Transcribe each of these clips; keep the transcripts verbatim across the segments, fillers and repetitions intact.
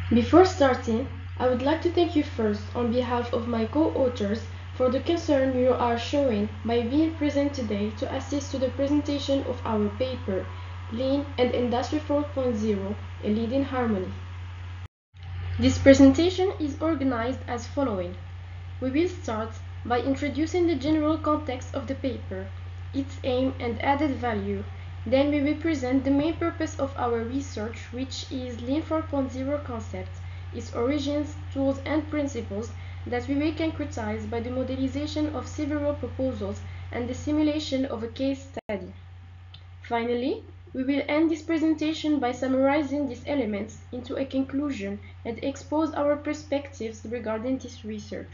Before starting, I would like to thank you first on behalf of my co-authors for the concern you are showing by being present today to assist to the presentation of our paper, Lean and Industry four point zero, a Leading Harmony. This presentation is organized as following. We will start by introducing the general context of the paper, its aim and added value. Then we will present the main purpose of our research, which is Lean four point zero concept, its origins, tools and principles that we will concretize by the modelization of several proposals and the simulation of a case study. Finally, we will end this presentation by summarizing these elements into a conclusion and expose our perspectives regarding this research.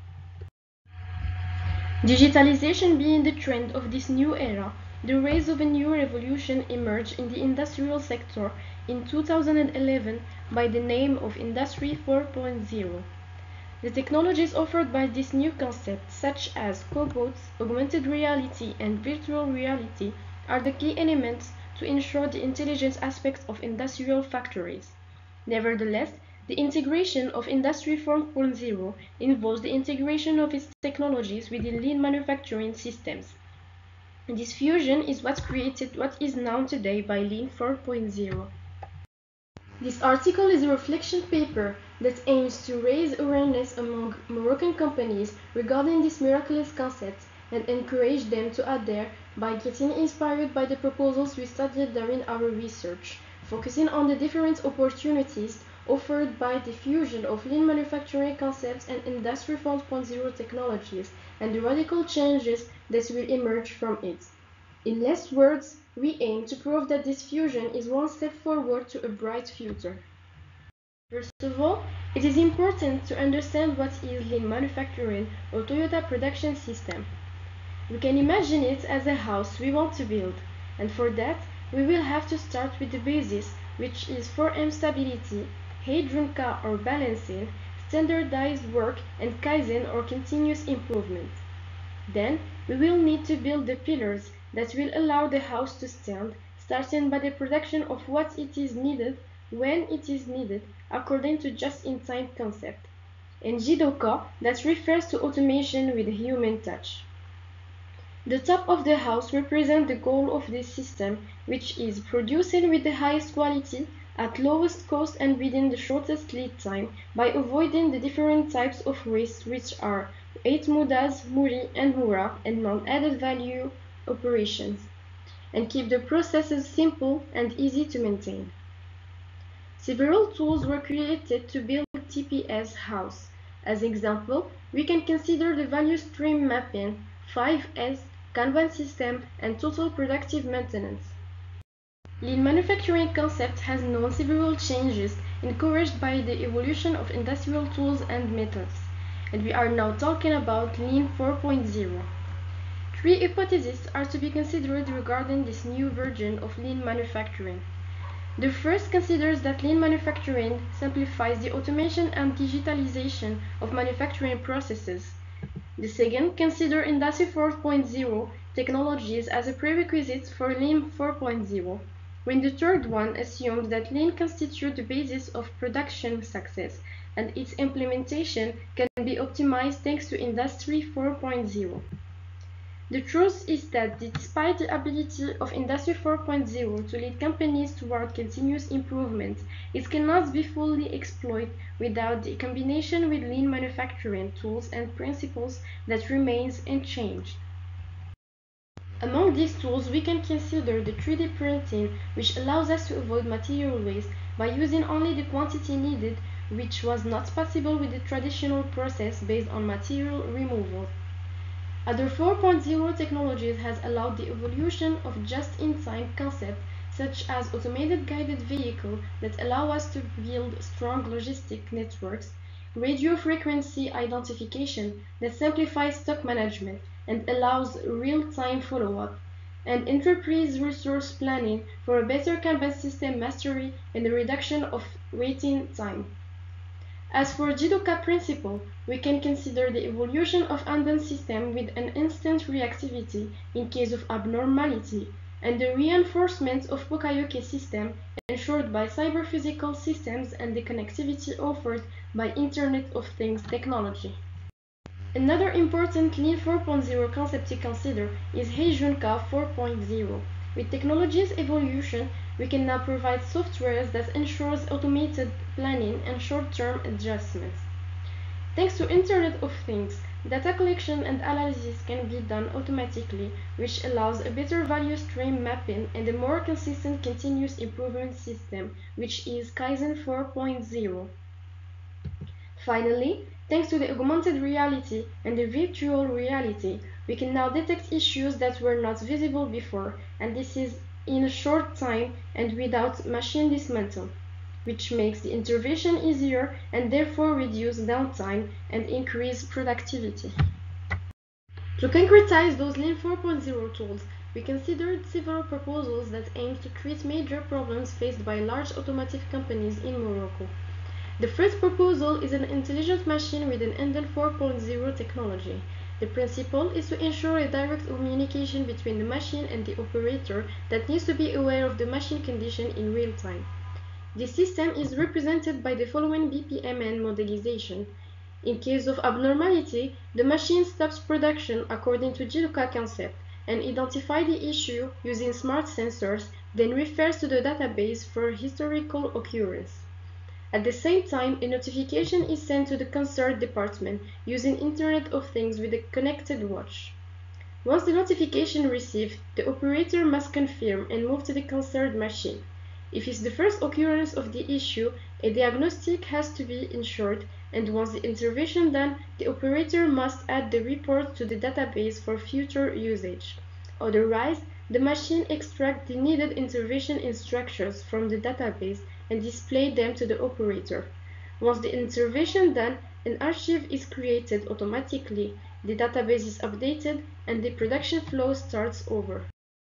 Digitalization being the trend of this new era, the rise of a new revolution emerged in the industrial sector in two thousand eleven by the name of Industry four point zero. The technologies offered by this new concept, such as cobots, augmented reality, and virtual reality, are the key elements to ensure the intelligence aspects of industrial factories. Nevertheless, the integration of Industry four point zero involves the integration of its technologies within lean manufacturing systems. This fusion is what created what is known today by Lean four point zero. This article is a reflection paper that aims to raise awareness among Moroccan companies regarding this miraculous concept and encourage them to adhere by getting inspired by the proposals we studied during our research, focusing on the different opportunities offered by the fusion of lean manufacturing concepts and Industry four point zero technologies and the radical changes that will emerge from it. In less words, we aim to prove that this fusion is one step forward to a bright future. First of all, it is important to understand what is lean manufacturing or Toyota production system. We can imagine it as a house we want to build, and for that, we will have to start with the basis, which is four M stability, Heidrun-K or balancing, standardized work, and Kaizen or continuous improvement. Then, we will need to build the pillars that will allow the house to stand, starting by the production of what it is needed, when it is needed, according to just-in-time concept, and Jidoka that refers to automation with a human touch. The top of the house represents the goal of this system, which is producing with the highest quality, at lowest cost and within the shortest lead time, by avoiding the different types of waste which are eight mudas, muri, and mura, and non-added value operations, and keep the processes simple and easy to maintain. Several tools were created to build T P S house. As example, we can consider the value stream mapping, five S, Kanban system, and total productive maintenance. Lean manufacturing concept has known several changes encouraged by the evolution of industrial tools and methods, and we are now talking about Lean four point zero. Three hypotheses are to be considered regarding this new version of lean manufacturing. The first considers that lean manufacturing simplifies the automation and digitalization of manufacturing processes. The second considers Industry four point zero technologies as a prerequisite for Lean four point zero, when the third one assumes that lean constitutes the basis of production success and its implementation can be optimized thanks to Industry four point zero. The truth is that despite the ability of Industry four point zero to lead companies toward continuous improvement, it cannot be fully exploited without the combination with lean manufacturing tools and principles that remains unchanged. Among these tools, we can consider the three D printing, which allows us to avoid material waste by using only the quantity needed, which was not possible with the traditional process based on material removal. Other four point zero technologies has allowed the evolution of just-in-time concepts such as automated guided vehicles that allow us to build strong logistic networks, radio frequency identification that simplifies stock management and allows real-time follow-up, and enterprise resource planning for a better Kanban system mastery and a reduction of waiting time. As for Jidoka principle, we can consider the evolution of Kanban system with an instant reactivity in case of abnormality, and the reinforcement of Pokayoke system ensured by cyber-physical systems and the connectivity offered by Internet of Things technology. Another important Lean four point oh concept to consider is Heijunka four point oh. With technology's evolution, we can now provide software that ensures automated planning and short-term adjustments. Thanks to Internet of Things, data collection and analysis can be done automatically, which allows a better value stream mapping and a more consistent continuous improvement system, which is Kaizen four point oh. Finally, thanks to the augmented reality and the virtual reality, we can now detect issues that were not visible before, and this is in a short time and without machine dismantle, which makes the intervention easier and therefore reduce downtime and increase productivity. To concretize those Lean four point oh tools, we considered several proposals that aim to treat major problems faced by large automotive companies in Morocco. The first proposal is an intelligent machine with an Enden four point oh technology. The principle is to ensure a direct communication between the machine and the operator that needs to be aware of the machine condition in real time. This system is represented by the following B P M N modelization. In case of abnormality, the machine stops production according to Jiluka concept and identifies the issue using smart sensors, then refers to the database for historical occurrence. At the same time, a notification is sent to the concerned department using Internet of Things with a connected watch. Once the notification received, the operator must confirm and move to the concerned machine. If it's the first occurrence of the issue, a diagnostic has to be ensured, and once the intervention done, the operator must add the report to the database for future usage. Otherwise, the machine extracts the needed intervention instructions from the database and display them to the operator. Once the intervention done, an archive is created automatically, the database is updated, and the production flow starts over.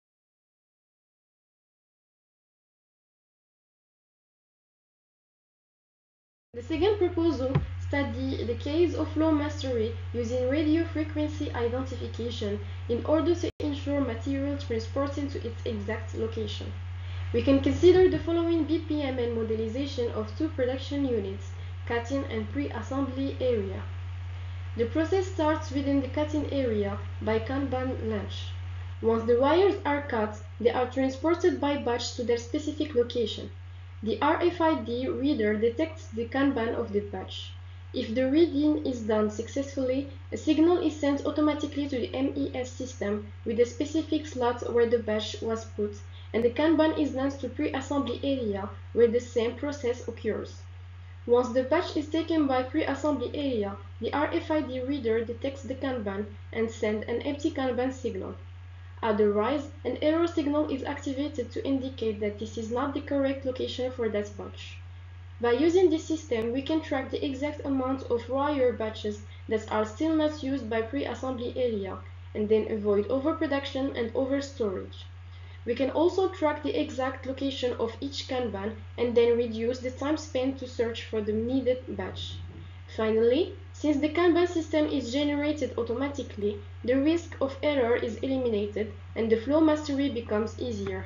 The second proposal studies the case of flow mastery using radio frequency identification in order to ensure material transporting to its exact location. We can consider the following B P M N modelization of two production units, cutting and pre-assembly area. The process starts within the cutting area by Kanban launch. Once the wires are cut, they are transported by batch to their specific location. The R F I D reader detects the Kanban of the batch. If the reading is done successfully, a signal is sent automatically to the M E S system with a specific slot where the batch was put, and the Kanban is sent to pre-assembly area where the same process occurs. Once the batch is taken by pre-assembly area, the R F I D reader detects the Kanban and sends an empty Kanban signal. Otherwise, an error signal is activated to indicate that this is not the correct location for that batch. By using this system, we can track the exact amount of wire batches that are still not used by pre-assembly area, and then avoid overproduction and overstorage. We can also track the exact location of each Kanban and then reduce the time spent to search for the needed batch. Finally, since the Kanban system is generated automatically, the risk of error is eliminated and the flow mastery becomes easier.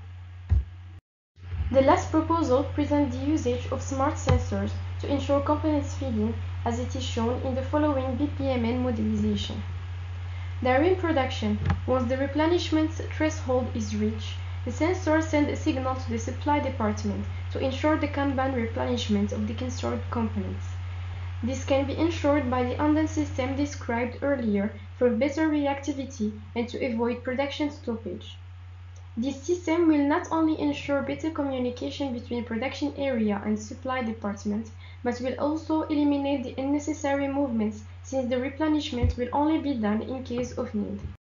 The last proposal presents the usage of smart sensors to ensure components feeding, as it is shown in the following B P M N modelization. They are in production. Once the replenishment threshold is reached, the sensor sends a signal to the supply department to ensure the Kanban replenishment of the concerned components. This can be ensured by the Anden system described earlier for better reactivity and to avoid production stoppage. This system will not only ensure better communication between production area and supply department, but will also eliminate the unnecessary movements since the replenishment will only be done in case of need.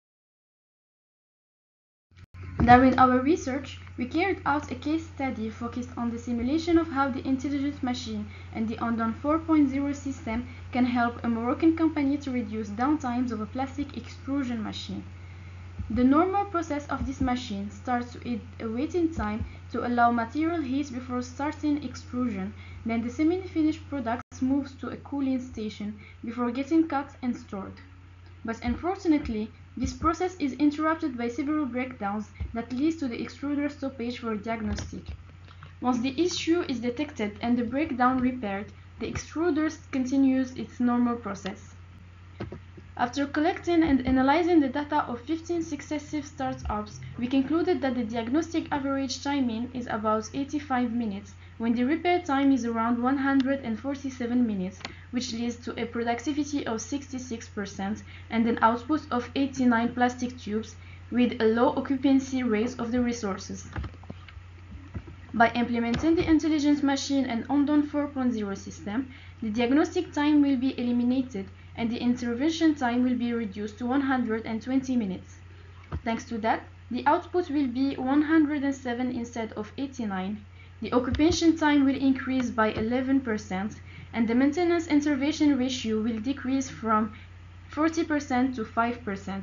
During our research, we carried out a case study focused on the simulation of how the intelligent machine and the Anden four point oh system can help a Moroccan company to reduce downtimes of a plastic extrusion machine. The normal process of this machine starts with a waiting time to allow material heat before starting extrusion. Then the semi-finished product moves to a cooling station before getting cut and stored. But unfortunately, This process is interrupted by several breakdowns that leads to the extruder stoppage for diagnostic. Once the issue is detected and the breakdown repaired, the extruder continues its normal process. After collecting and analyzing the data of fifteen successive startups, we concluded that the diagnostic average timing is about eighty-five minutes, when the repair time is around one hundred forty-seven minutes, which leads to a productivity of sixty-six percent and an output of eighty-nine plastic tubes with a low occupancy rate of the resources. By implementing the intelligent machine and Ondon four point oh system, the diagnostic time will be eliminated and the intervention time will be reduced to one hundred twenty minutes. Thanks to that, the output will be one hundred seven instead of eighty-nine, the occupation time will increase by eleven percent, and the maintenance intervention ratio will decrease from forty percent to five percent.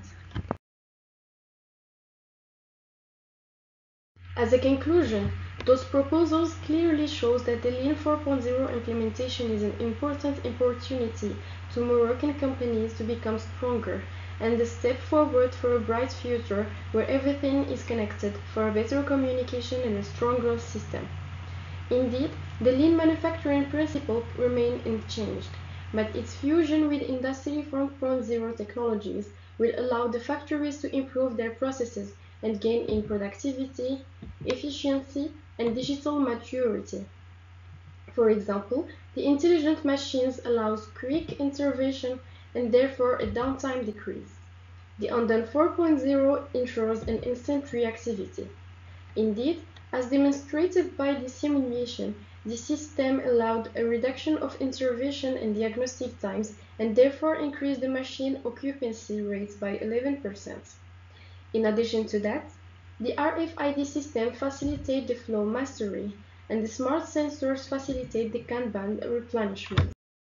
As a conclusion, those proposals clearly shows that the Lean four point oh implementation is an important opportunity to Moroccan companies to become stronger and a step forward for a bright future where everything is connected for a better communication and a stronger system. Indeed, the Lean manufacturing principle remains unchanged, but its fusion with Industry four point oh technologies will allow the factories to improve their processes and gain in productivity, efficiency, and digital maturity. For example, the intelligent machines allows quick intervention and therefore a downtime decrease. The Ondon four point oh ensures an instant reactivity. Indeed, as demonstrated by the simulation, the system allowed a reduction of intervention and diagnostic times and therefore increased the machine occupancy rates by eleven percent. In addition to that, the R F I D system facilitates the flow mastery, and the smart sensors facilitate the Kanban replenishment.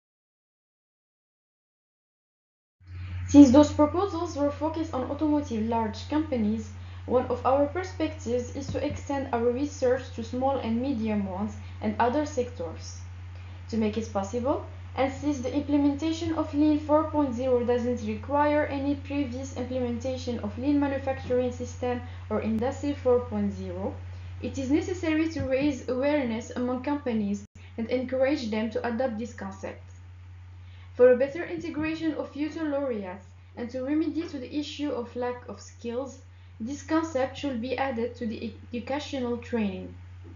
Since those proposals were focused on automotive large companies, one of our perspectives is to extend our research to small and medium ones and other sectors. To make it possible, and since the implementation of Lean four point oh doesn't require any previous implementation of Lean manufacturing system or Industry four point oh, it is necessary to raise awareness among companies and encourage them to adopt this concept. For a better integration of future laureates and to remedy to the issue of lack of skills, this concept should be added to the educational training.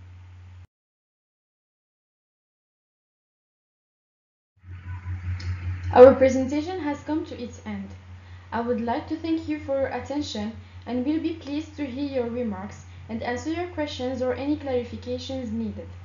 Our presentation has come to its end. I would like to thank you for your attention and will be pleased to hear your remarks and answer your questions or any clarifications needed.